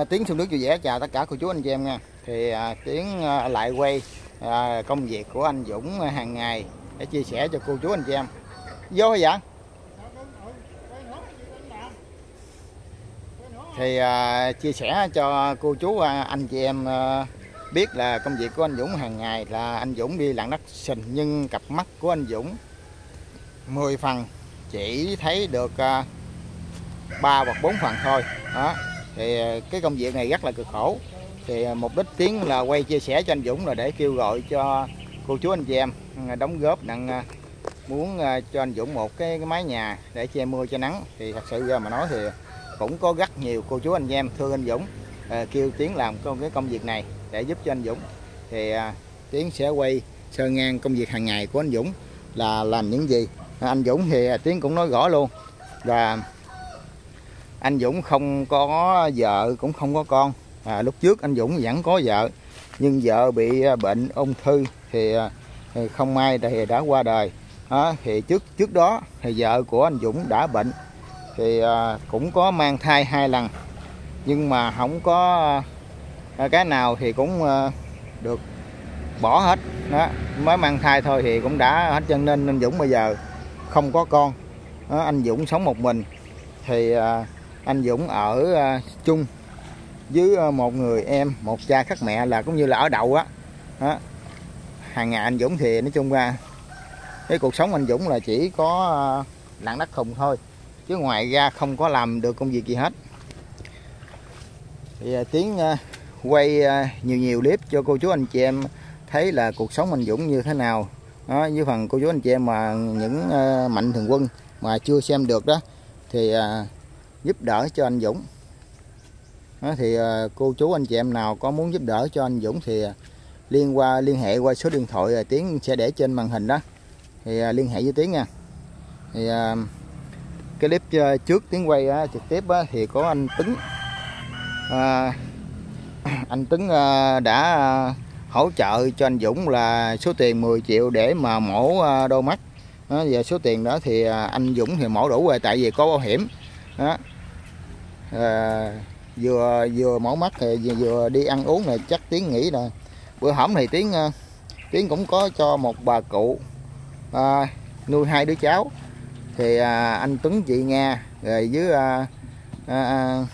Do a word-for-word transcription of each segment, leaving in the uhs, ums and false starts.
À, Tiến Sông Nước vui vẻ chào tất cả cô chú anh chị em nha. Thì à, Tiến à, lại quay à, công việc của anh Dũng hàng ngày để chia sẻ cho cô chú anh chị em. Vô hả dạ? Thì à, chia sẻ cho cô chú à, anh chị em à, biết là công việc của anh Dũng hàng ngày là anh Dũng đi lặn đất sình, nhưng cặp mắt của anh Dũng mười phần chỉ thấy được à, ba hoặc bốn phần thôi đó. Thì cái công việc này rất là cực khổ. Thì mục đích Tiến là quay chia sẻ cho anh Dũng là để kêu gọi cho cô chú anh chị em đóng góp đặng muốn cho anh Dũng một cái, cái mái nhà để che mưa che nắng. Thì thật sự ra mà nói thì cũng có rất nhiều cô chú anh em thương anh Dũng à, kêu Tiến làm cái công việc này để giúp cho anh Dũng. Thì à, Tiến sẽ quay sơ ngang công việc hàng ngày của anh Dũng là làm những gì. À, anh Dũng thì Tiến cũng nói rõ luôn là anh Dũng không có vợ cũng không có con. À, lúc trước anh Dũng vẫn có vợ nhưng vợ bị bệnh ung thư thì, thì không may thì đã qua đời. À, thì trước trước đó thì vợ của anh Dũng đã bệnh thì à, cũng có mang thai hai lần nhưng mà không có à, cái nào thì cũng à, được bỏ hết đó. Mới mang thai thôi thì cũng đã hết, cho nên anh Dũng bây giờ không có con đó, anh Dũng sống một mình. Thì à, anh Dũng ở uh, chung với uh, một người em, một cha khác mẹ, là cũng như là ở đậu á. Đó. Hàng ngày anh Dũng thì nói chung ra cái cuộc sống anh Dũng là chỉ có uh, lặn đất khùng thôi, chứ ngoài ra không có làm được công việc gì hết. Thì uh, Tiến uh, quay uh, nhiều nhiều clip cho cô chú anh chị em thấy là cuộc sống anh Dũng như thế nào. Đó, với phần cô chú anh chị em mà những uh, mạnh thường quân mà chưa xem được đó thì uh, giúp đỡ cho anh Dũng. Đó, thì uh, cô chú anh chị em nào có muốn giúp đỡ cho anh Dũng thì uh, liên qua liên hệ qua số điện thoại uh, Tiến sẽ để trên màn hình đó. Thì uh, liên hệ với Tiến nha. Thì uh, cái clip uh, trước Tiến quay uh, trực tiếp uh, thì có anh Tuấn. Uh, anh Tuấn uh, đã uh, hỗ trợ cho anh Dũng là số tiền mười triệu để mà mổ uh, đôi mắt. Đó, và số tiền đó thì uh, anh Dũng thì mổ đủ rồi, tại vì có bảo hiểm. Đó. À, vừa vừa mổ mắt thì vừa, vừa đi ăn uống này chắc Tiến nghĩ là bữa hổm thì Tiến Tiến cũng có cho một bà cụ à, nuôi hai đứa cháu. Thì à, anh Tuấn chị Nga rồi với à, à,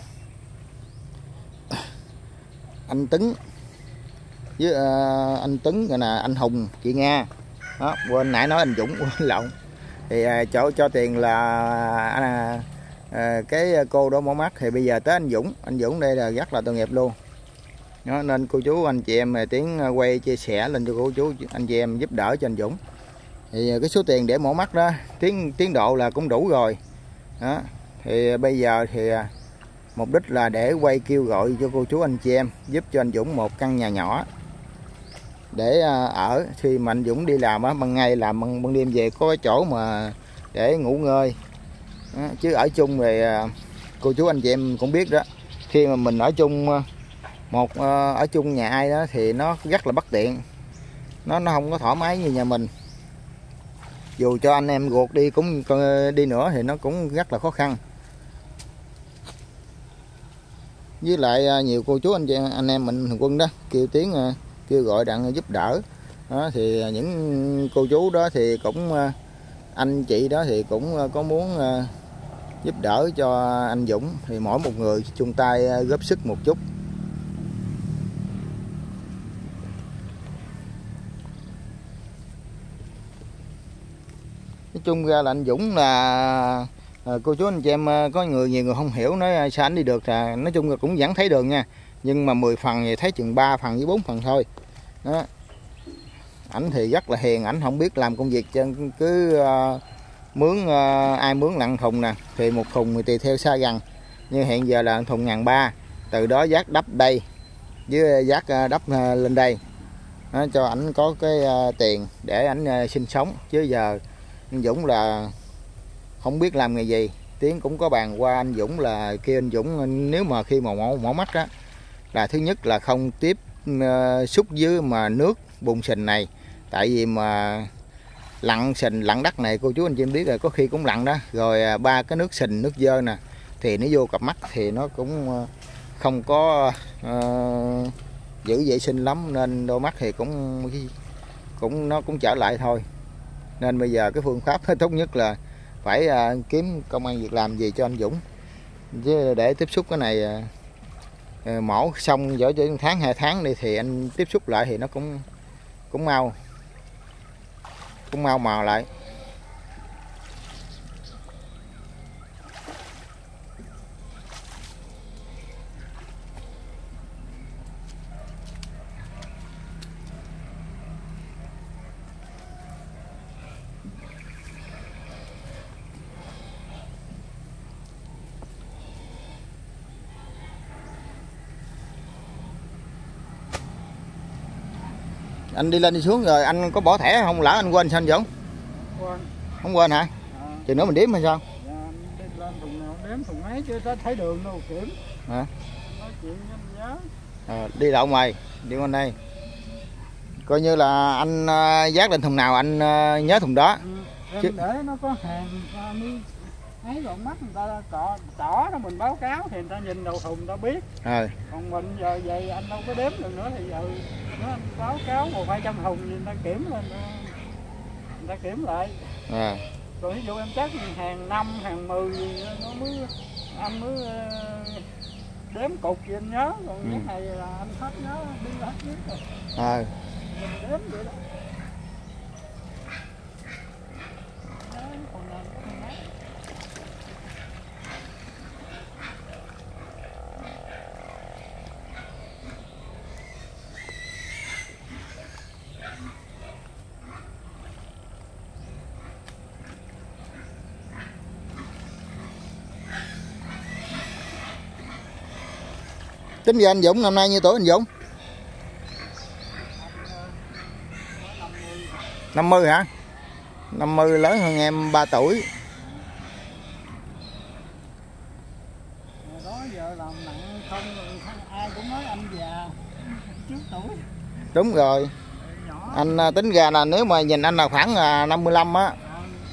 anh Tuấn với à, anh Tuấn rồi nè, anh Hùng chị Nga. Đó, quên nãy nói anh Dũng quên lộn. Thì à, cho cho tiền là à, À, cái cô đó mổ mắt. Thì bây giờ tới anh Dũng, anh Dũng đây là rất là tội nghiệp luôn. Đó, nên cô chú anh chị em Tiến quay chia sẻ lên cho cô chú anh chị em giúp đỡ cho anh Dũng. Thì cái số tiền để mổ mắt đó tiến tiến độ là cũng đủ rồi. Đó. Thì bây giờ thì mục đích là để quay kêu gọi cho cô chú anh chị em giúp cho anh Dũng một căn nhà nhỏ để ở khi mà anh Dũng đi làm á, ban ngày làm ban, ban đêm về có cái chỗ mà để ngủ ngơi. Đó, chứ ở chung thì cô chú anh chị em cũng biết đó, khi mà mình ở chung một ở chung nhà ai đó thì nó rất là bất tiện, nó nó không có thoải mái như nhà mình. Dù cho anh em ruột đi cũng đi nữa thì nó cũng rất là khó khăn. Với lại nhiều cô chú anh chị anh em mình thường quân đó kêu Tiến kêu gọi đặng giúp đỡ. Đó, thì những cô chú đó thì cũng anh chị đó thì cũng có muốn giúp đỡ cho anh Dũng, thì mỗi một người chung tay góp sức một chút. Nói chung ra là anh Dũng là cô chú anh chị em có người nhiều người không hiểu nói sao anh đi được, là nói chung là cũng vẫn thấy đường nha, nhưng mà mười phần thì thấy chừng ba phần với bốn phần thôi. Đó. Ảnh thì rất là hiền, ảnh không biết làm công việc chân cứ uh, mướn uh, ai mướn lặn thùng nè, thì một thùng thì tùy theo xa gần, như hiện giờ là thùng ngàn ba, từ đó vác đắp đây với vác uh, đắp uh, lên đây. Đó, cho ảnh có cái uh, tiền để ảnh uh, sinh sống. Chứ giờ anh Dũng là không biết làm nghề gì. Tiến cũng có bàn qua anh Dũng là kêu anh Dũng nếu mà khi mà mổ, mổ mắt á là thứ nhất là không tiếp uh, xúc với mà nước bùn sình này, tại vì mà lặn sình lặn đất này cô chú anh chị em biết rồi, có khi cũng lặn đó rồi ba cái nước sình nước dơ nè thì nó vô cặp mắt thì nó cũng không có uh, giữ vệ sinh lắm nên đôi mắt thì cũng cũng nó cũng trở lại thôi. Nên bây giờ cái phương pháp tốt nhất là phải uh, kiếm công ăn việc làm gì cho anh Dũng, chứ để tiếp xúc cái này uh, mổ xong giữa giữa tháng hai tháng đi thì anh tiếp xúc lại thì nó cũng cũng mau cũng mau mò lại. Anh đi lên đi xuống rồi anh có bỏ thẻ không, lỡ anh quên sao anh Dũng? Quên. Không quên hả? À. Chừng nữa mình đếm hay sao? Dạ, đi lên thùng nào đếm thùng mấy chứ thấy đường đâu kiểm. Hả? Nói chuyện nhanh nhớ. À, đi đậu mày, đi qua đây. Coi như là anh uh, dát lên thùng nào anh uh, nhớ thùng đó. Ừ, em chứ... để nó có hàng mới ấy còn mắt người ta cọ tỏ đó mình báo cáo thì người ta nhìn đầu thùng người ta biết. À. Còn mình giờ vậy anh đâu có đếm được nữa thì giờ nó báo cáo một hai trăm thùng thì người ta kiểm lên, người ta kiểm lại. À. Rồi ví dụ em chắc hàng năm hàng mười gì nó mới anh mới đếm cục gì anh nhớ, còn ừ. cái này là anh hết nhớ đi hết biết rồi. À. Mình đếm vậy đó. Nhớ còn nào có thằng ấy. Tính giờ anh Dũng năm nay nhiêu tuổi anh Dũng? năm mươi hả? năm mươi lớn hơn em ba tuổi. Đó giờ làm nặng không, ai cũng nói anh già trước tuổi. Đúng rồi. Nhỏ. Anh tính ra là nếu mà nhìn anh là khoảng năm mươi lăm á.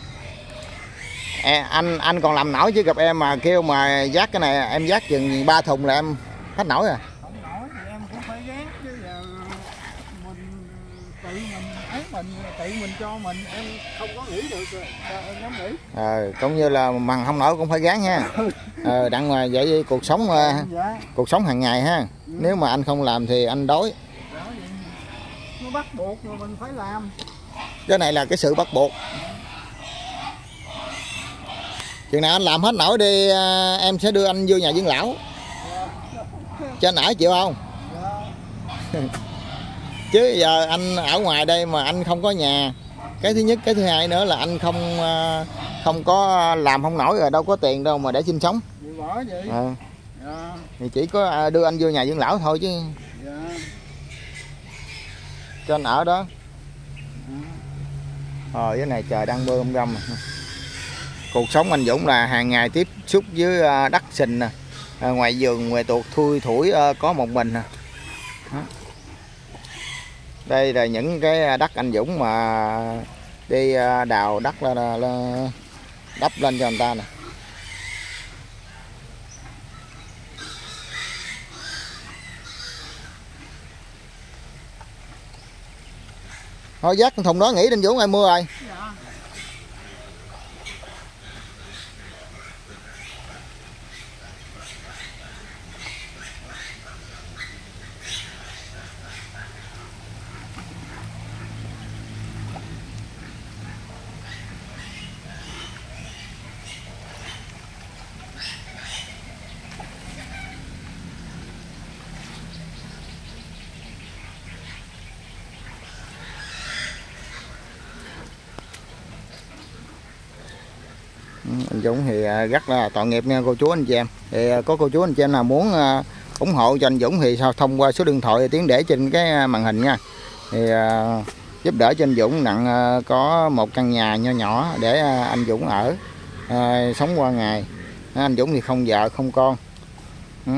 À, anh anh còn làm nổi chứ gặp em mà kêu mà vác cái này em vác chừng ba thùng là em hết nổi à. Không nổi thì em cũng phải gác chứ giờ mình tự mình ấy mình tự mình cho mình em không có nghĩ được rồi em dám nghĩ. Ờ, cũng như là mằng không nổi cũng phải gán ha. Ờ, đặng mà vậy cuộc sống dạ. Cuộc sống hàng ngày ha. Ừ. Nếu mà anh không làm thì anh đói. Đó, nó bắt buộc rồi mình phải làm. Cái này là cái sự bắt buộc. Chừng nào anh làm hết nổi đi em sẽ đưa anh vô nhà dưỡng lão. Dạ. Cho anh ở chịu không? Dạ. Chứ giờ anh ở ngoài đây mà anh không có nhà. Cái thứ nhất, cái thứ hai nữa là anh không không có làm không nổi rồi đâu có tiền đâu mà để sinh sống. Bỏ vậy. À. Dạ. Thì chỉ có đưa anh vô nhà dưỡng lão thôi chứ. Dạ. Cho anh ở đó. Ờ, cái này trời đang mưa râm. Cuộc sống anh Dũng là hàng ngày tiếp xúc với đất sình nè, ngoài vườn ngoài tuột thui thủi có một mình nè. Đây là những cái đất anh Dũng mà đi đào đất là, là đắp lên cho người ta nè. Thôi dắt thùng đó nghỉ anh Dũng ơi, mưa rồi. Dạ. Anh Dũng thì rất là tội nghiệp nha cô chú anh chị em. Thì có cô chú anh chị em nào muốn ủng hộ cho anh Dũng thì sao thông qua số điện thoại Tiến để trên cái màn hình nha. Thì uh, giúp đỡ cho anh Dũng nặng uh, có một căn nhà nho nhỏ để uh, anh Dũng ở uh, sống qua ngày. Uh, anh Dũng thì không vợ không con. Uh.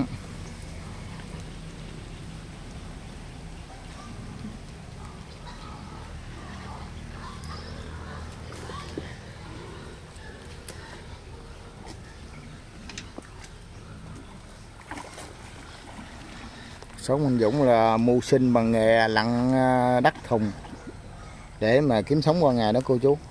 sống anh Dũng là mưu sinh bằng nghề lặn đất thùng để mà kiếm sống qua ngày đó cô chú.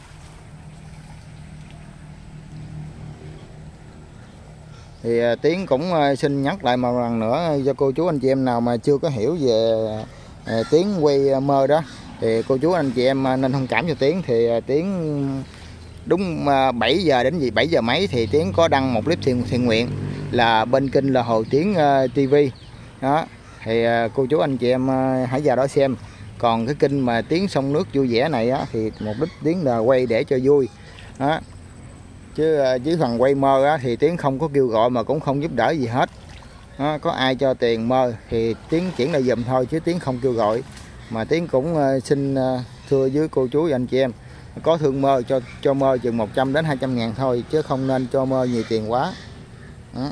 Thì Tiến cũng xin nhắc lại một lần nữa cho cô chú anh chị em nào mà chưa có hiểu về Tiến quay mơ đó, thì cô chú anh chị em nên thông cảm cho Tiến. Thì Tiến đúng bảy giờ đến gì bảy giờ mấy thì Tiến có đăng một clip thiện, thiện nguyện là bên kênh là Hồ Tiến uh, ti vi đó, thì uh, cô chú anh chị em uh, hãy vào đó xem. Còn cái kênh mà Tiến sông nước vui vẻ này á, thì mục đích Tiến là quay để cho vui đó, chứ uh, chứ phần quay mơ á, thì Tiến không có kêu gọi mà cũng không giúp đỡ gì hết đó. Có ai cho tiền mơ thì Tiến chuyển lại giùm thôi, chứ Tiến không kêu gọi. Mà Tiến cũng uh, xin uh, thưa với cô chú và anh chị em, có thương mơ cho cho mơ chừng một trăm đến hai trăm ngàn thôi, chứ không nên cho mơ nhiều tiền quá đó.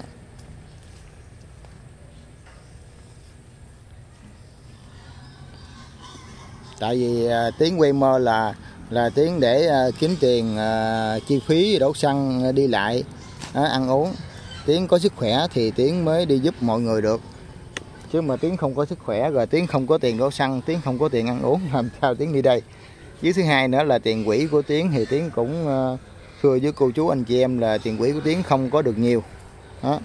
Tại vì uh, Tiến quay mơ là là Tiến để uh, kiếm tiền uh, chi phí đổ xăng đi lại uh, ăn uống. Tiến có sức khỏe thì Tiến mới đi giúp mọi người được, chứ mà Tiến không có sức khỏe rồi Tiến không có tiền đổ xăng, Tiến không có tiền ăn uống, làm sao Tiến đi đây. Với thứ hai nữa là tiền quỹ của Tiến thì Tiến cũng uh, thưa với cô chú anh chị em là tiền quỹ của Tiến không có được nhiều đó.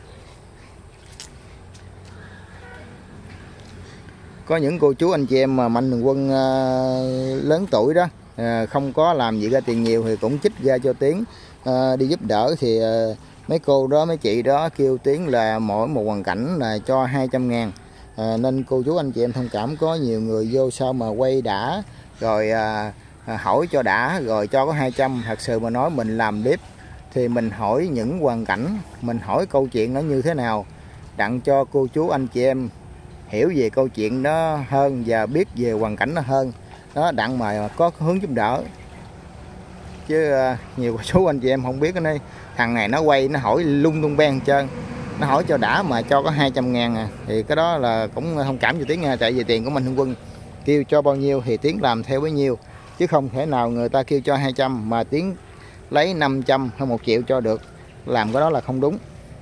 Có những cô chú anh chị em mà mạnh thường quân uh, lớn tuổi đó, uh, không có làm gì ra tiền nhiều thì cũng trích ra cho Tiến uh, đi giúp đỡ. Thì uh, mấy cô đó, mấy chị đó kêu Tiến là mỗi một hoàn cảnh là cho hai trăm ngàn. uh, Nên cô chú anh chị em thông cảm, có nhiều người vô sao mà quay đã rồi uh, hỏi cho đã rồi cho có hai trăm. Thật sự mà nói mình làm clip thì mình hỏi những hoàn cảnh, mình hỏi câu chuyện nó như thế nào, đặng cho cô chú anh chị em hiểu về câu chuyện đó hơn và biết về hoàn cảnh nó hơn đó, đặng mà có hướng giúp đỡ. Chứ uh, nhiều cô chú anh chị em không biết cái này, thằng này nó quay nó hỏi lung tung ben trơn, nó hỏi cho đã mà cho có hai trăm ngàn à, thì cái đó là cũng thông cảm cho Tiến nha. Tại vì tiền của Mạnh Thường Quân kêu cho bao nhiêu thì Tiến làm theo bấy nhiêu, chứ không thể nào người ta kêu cho hai trăm mà Tiến lấy năm trăm hay một triệu cho được, làm cái đó là không đúng.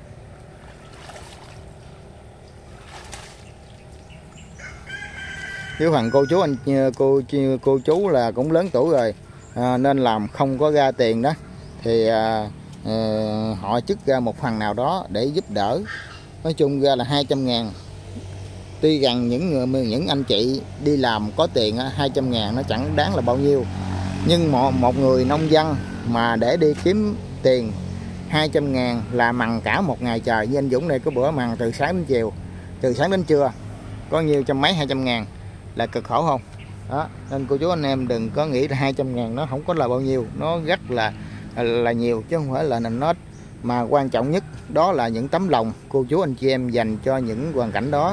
Chứ phần cô chú anh cô cô chú là cũng lớn tuổi rồi à, nên làm không có ra tiền đó thì à, à, họ trích ra một phần nào đó để giúp đỡ. Nói chung ra là hai trăm ngàn. Tuy rằng những người những anh chị đi làm có tiền hai trăm ngàn nó chẳng đáng là bao nhiêu, nhưng một, một người nông dân mà để đi kiếm tiền hai trăm ngàn là mằn cả một ngày trời. Như anh Dũng này có bữa mằn từ sáng đến chiều, từ sáng đến trưa, có nhiêu trăm mấy hai trăm ngàn là cực khổ không đó. Nên cô chú anh em đừng có nghĩ là hai trăm ngàn nó không có là bao nhiêu, nó rất là là nhiều chứ không phải là nền nết. Mà quan trọng nhất đó là những tấm lòng cô chú anh chị em dành cho những hoàn cảnh đó.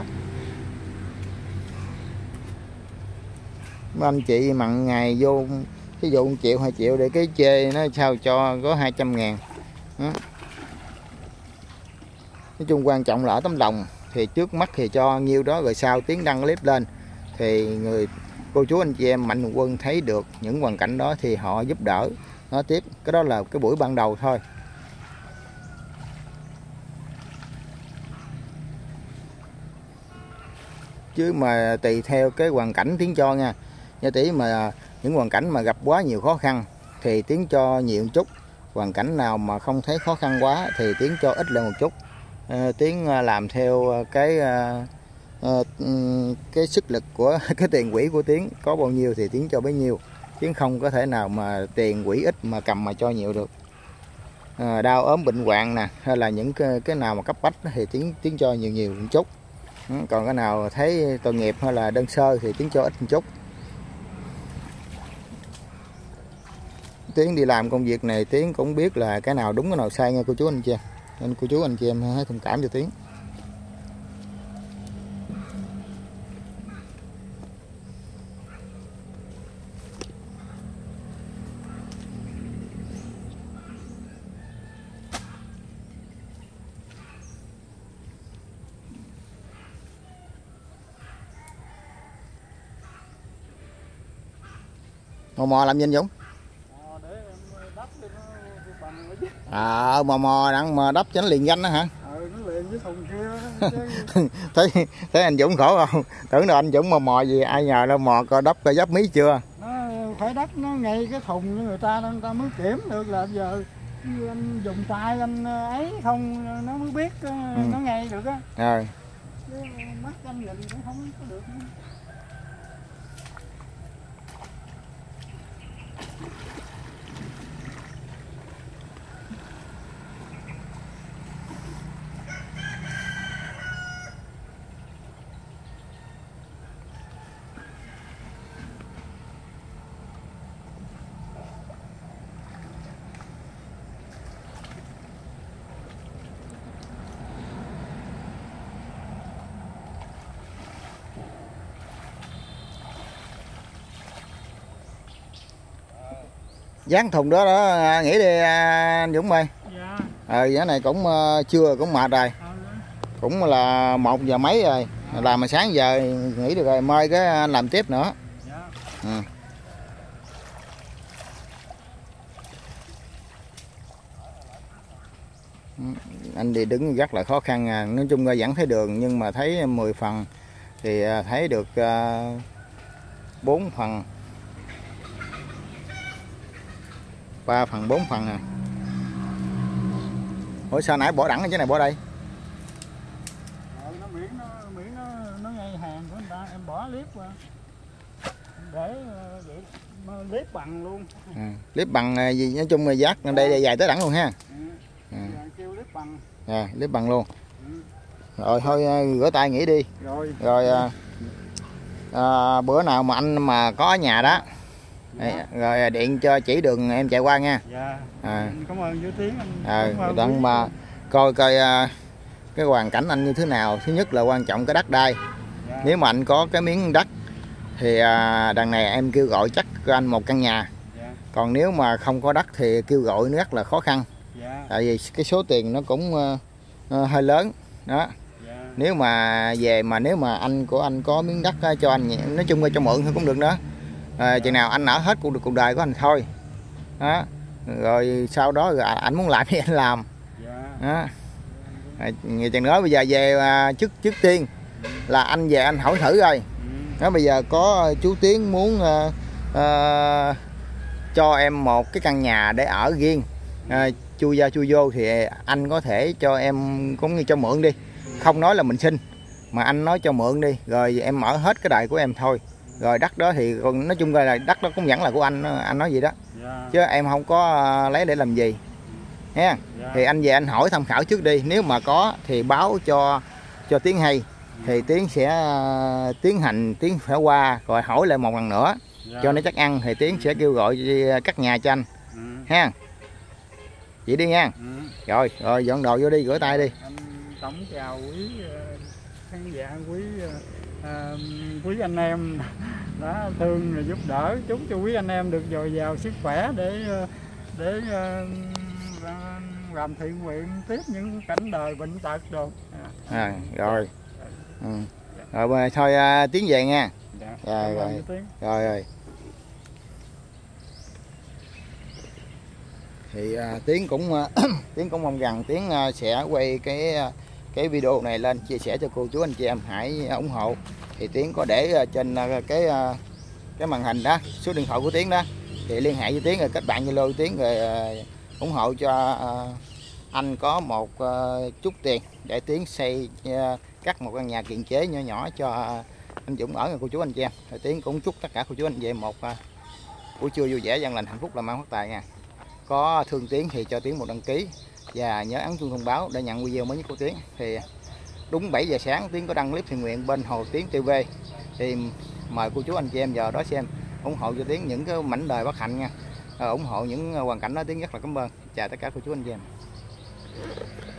Mấy anh chị mặn ngày vô ví dụ một triệu hai triệu để cái chê nó sao cho có hai trăm ngàn đó. Nói chung quan trọng là ở tấm lòng, thì trước mắt thì cho nhiêu đó rồi sau Tiến đăng clip lên thì người cô chú anh chị em Mạnh Thường Quân thấy được những hoàn cảnh đó thì họ giúp đỡ nó tiếp. Cái đó là cái buổi ban đầu thôi. Chứ mà tùy theo cái hoàn cảnh Tiến cho nha. Nha tí, mà những hoàn cảnh mà gặp quá nhiều khó khăn thì Tiến cho nhiều một chút. Hoàn cảnh nào mà không thấy khó khăn quá thì Tiến cho ít lên một chút. À, Tiến làm theo cái à, cái sức lực của cái tiền quỹ của Tiến có bao nhiêu thì Tiến cho bấy nhiêu. Tiến không có thể nào mà tiền quỹ ít mà cầm mà cho nhiều được. À, đau ốm bệnh hoạn nè, hay là những cái, cái nào mà cấp bách thì Tiến Tiến cho nhiều nhiều một chút. Còn cái nào thấy tội nghiệp hay là đơn sơ thì Tiến cho ít một chút. Tiến đi làm công việc này Tiến cũng biết là cái nào đúng cái nào sai nha cô chú anh chị em. Nên cô chú anh chị em hãy thông cảm cho Tiến. Mò mò làm gì anh Dũng? À mò mò đặng mà đắp cho nó liền danh đó hả? Ừ, nó liền cái thùng kia thấy thấy anh Dũng khổ không? Tưởng là anh Dũng mà mò gì ai nhờ đâu mò coi đắp coi dấp mí chưa? Nó phải đắp nó ngay cái thùng người ta người ta mới kiểm được là giờ anh dùng tay anh ấy không nó mới biết ừ. Nó ngay được á. Rồi. Chứ mắt anh nhìn cũng không có được nữa. Dán thùng đó đó nghĩ đi anh Dũng ơi. Dạ. Ờ giá này cũng chưa cũng mệt rồi. À, cũng là một giờ mấy rồi. À. Làm mà sáng giờ nghỉ được rồi mai cái anh làm tiếp nữa. Dạ. Ừ. Anh đi đứng rất là khó khăn à. Nói chung là vẫn thấy đường nhưng mà thấy mười phần thì thấy được bốn phần. ba phần bốn phần nè. Ủa sao nãy bỏ đẳng cái này bỏ đây? Ờ, nó miễn nó miễn nó nó ngay hàng của người ta em bỏ clip qua. Để vậy clip bằng luôn. À, clip bằng gì nói chung là giác đây là dài tới đẳng luôn ha. Ừ. À. Kêu clip bằng. À, clip bằng luôn. Ừ. Rồi thôi rửa tay nghỉ đi. Rồi. Rồi à, à, bữa nào mà anh mà có ở nhà đó. Dạ. Rồi điện cho chỉ đường em chạy qua nha. Dạ. À. Cảm ơn Vũ Tiến anh. À, đặng mà coi coi cái hoàn cảnh anh như thế nào. Thứ nhất là quan trọng cái đất đai. Dạ. Nếu mà anh có cái miếng đất thì đằng này em kêu gọi chắc anh một căn nhà. Dạ. Còn nếu mà không có đất thì kêu gọi nó rất là khó khăn. Dạ. Tại vì cái số tiền nó cũng uh, hơi lớn đó. Dạ. Nếu mà về mà nếu mà anh của anh có miếng đất cho anh nói chung là cho mượn thì cũng được đó. À, chừng nào anh ở hết cuộc cuộc đời của anh thôi đó. Rồi sau đó rồi anh muốn làm thì anh làm đó. À, chừng nữa bây giờ về à, trước trước tiên là anh về anh hỏi thử rồi đó. Bây giờ có chú Tiến muốn à, à, cho em một cái căn nhà để ở riêng à, chui ra chui vô thì anh có thể cho em cũng như cho mượn đi, không nói là mình xin mà anh nói cho mượn đi rồi em ở hết cái đời của em thôi. Rồi đất đó thì còn nói chung là đất đó cũng vẫn là của anh, anh nói gì đó. Dạ. Chứ em không có lấy để làm gì nha. Dạ. Thì anh về anh hỏi tham khảo trước đi, nếu mà có thì báo cho cho Tiến hay thì Tiến sẽ tiến hành Tiến phải qua rồi hỏi lại một lần nữa. Dạ. Cho nó chắc ăn thì Tiến sẽ kêu gọi cắt nhà cho anh. Ừ. Ha vậy đi nha. Ừ. Rồi rồi dọn đồ vô đi, rửa tay đi. Anh tổng chào quý khán giả, quý À, quý anh em đã thương rồi giúp đỡ, chúc cho quý anh em được dồi dào sức khỏe để để uh, làm thiện nguyện tiếp những cảnh đời bệnh tật rồi. À, rồi. Ừ. Rồi thôi uh, Tiến về nha. Dạ. Rồi rồi. Rồi rồi. Thì uh, Tiến cũng uh, Tiến cũng mong rằng Tiến uh, sẽ quay cái uh, cái video này lên chia sẻ cho cô chú anh chị em hãy ủng hộ. Thì Tiến có để trên cái cái màn hình đó số điện thoại của Tiến đó, thì liên hệ với Tiến rồi kết bạn Zalo Tiến rồi ủng hộ cho anh có một chút tiền để Tiến xây cắt một căn nhà kiền chế nhỏ nhỏ cho anh Dũng ở, cô chú anh chị em. Thì Tiến cũng chúc tất cả cô chú anh chị em một buổi trưa vui vẻ, dân lành, hạnh phúc, làm ăn phát tài nha. Có thương Tiến thì cho Tiến một đăng ký và nhớ ấn chuông thông báo để nhận video mới nhất của Tiến. Thì đúng bảy giờ sáng Tiến có đăng clip thiện nguyện bên Hồ Tiến ti vi, thì mời cô chú anh chị em giờ đó xem, ủng hộ cho Tiến những cái mảnh đời bất hạnh nha. À, ủng hộ những hoàn cảnh đó Tiến rất là cảm ơn. Chào tất cả cô chú anh chị em.